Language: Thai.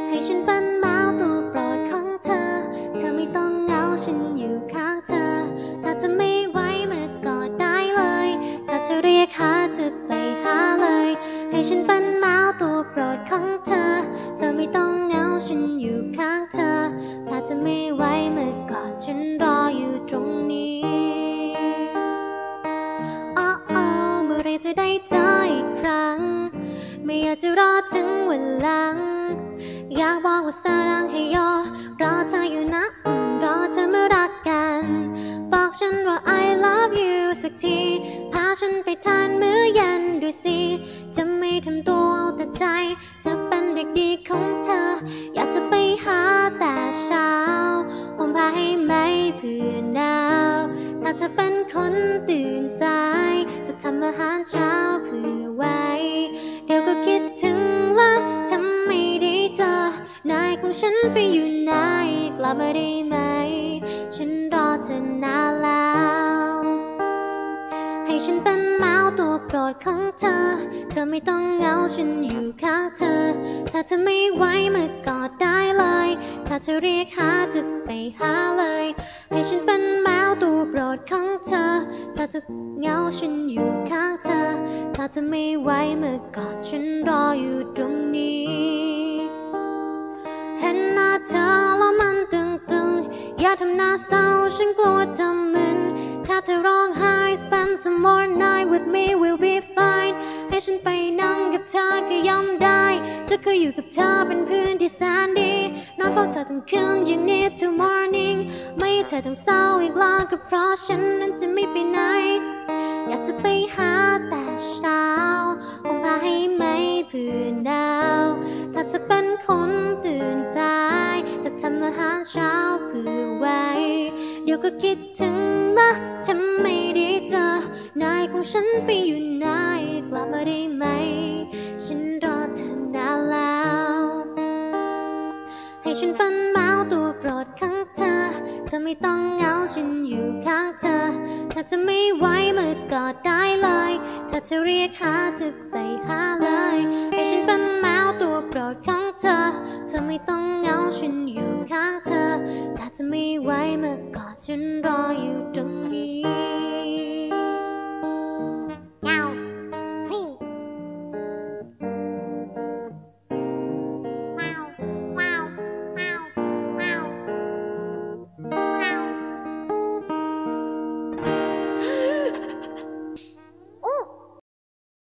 ให้ฉันเป็นแมวตัวโปรดของเธอเธอไม่ต้องเหงาฉันอยู่ข้างเธอถ้าจะไม่ไหวมากอดได้เลยถ้าจะเรียกหาจะไปหาเลยให้ฉันเป็นแมวตัวโปรดของเธอเธอไม่ต้องเหงาฉันอยู่ข้างเธอถ้าจะไม่ไหวมากอดฉันรออยู่ตรงนี้เมื่อไรจะได้เจออีกครั้งไม่อยากจะรอถึงวันหลังอยากบอกว่าสารังให้ยอรอเธออยู่นะรอเธอมารักกันบอกฉันว่า I love you สักทีพาฉันไปทานมื้อเย็นด้วยสิจะไม่ทำตัวเอาแต่ใจจะเป็นเด็กดีของเธออยากจะไปหาแต่เช้าห่มผ้าให้ไม่เผื่อหนาวถ้าเธอเป็นคนตื่นสายจะทำอาหารเช้าเผื่อไว้เดี๋ยวก็คิดถึงว่าทำไม่ได้เจอนายของฉันไปอยู่ไหนกลับมาได้ไหมฉันรอเธอนานแล้วให้ฉันเป็นแมวตัวโปรดของเธอเธอไม่ต้องเหงาฉันอยู่ข้างเธอถ้าเธอไม่ไหวมากอดได้เลยถ้าเธอเรียกหาจะไปหาเลยให้ฉันเป็นแมวตัวโปรดของเธอถ้าเธอเหงาฉันอยู่ข้างเธอถ้าเธอไม่ไหวมากอดฉันรออยู่ตรงนี้เห็นหน้าเธอแล้วมันตึงๆอย่าทำหน้าเศร้าฉันกลัวจะมึนถ้าเธอร้องไห้ spend some more night with me we'll be fine ให้ฉันไปนั่งกับเธอก็ย่อมได้จะเคยอยู่กับเธอเป็นเพื่อนที่แสนดีนอนเฝ้าเธอทั้งคืนอย่างนี้ till morning ไม่ให้เธอต้องเศร้าอีกแล้วก็เพราะฉันนั้นจะไม่ไปไหนอยากจะไปหาแต่เช้าห่มผ้าให้ไม่เผื่อหนาวถ้าจะเป็นคนตื่นสายจะทำอาหารเช้าเผื่อไว้เดี๋ยวก็คิดถึงนะทำไม่ได้เจอนายของฉันไปอยู่ไหนกลับมาได้ไหมฉันรอเธอนานแล้วให้ฉันเป็นแมวตัวโปรดของเธอเธอไม่ต้องเหงาฉันอยู่ข้างเธอถ้าจะไม่ไหวมากอดได้เลยถ้าจะเรียกหาจะไปห